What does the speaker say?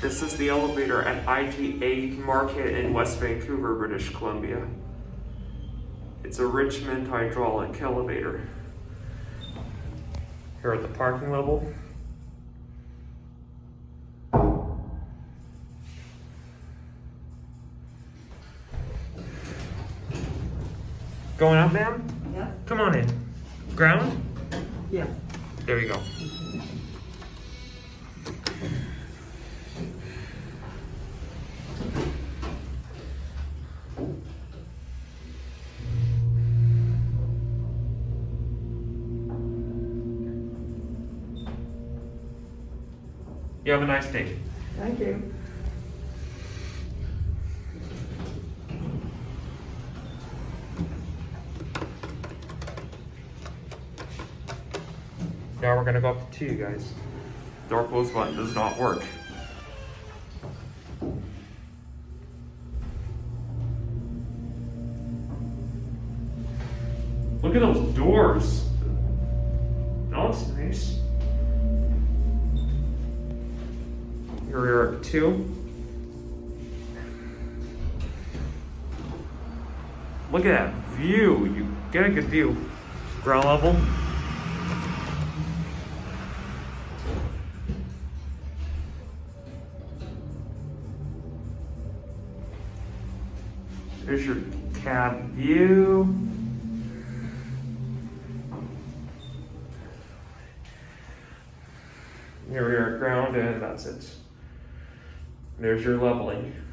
This is the elevator at IGA Market in West Vancouver, British Columbia. It's a Richmond hydraulic elevator. Here at the parking level. Going up, ma'am? Yeah. Come on in. Ground? Yeah. There you go. You have a nice day. Thank you. Now we're gonna go up to 2, guys. Door close button does not work. Look at those doors. That looks nice. Here we are at 2. Look at that view. You get a good view. Ground level. There's your cab view. Here we are at ground, and that's it. There's your leveling.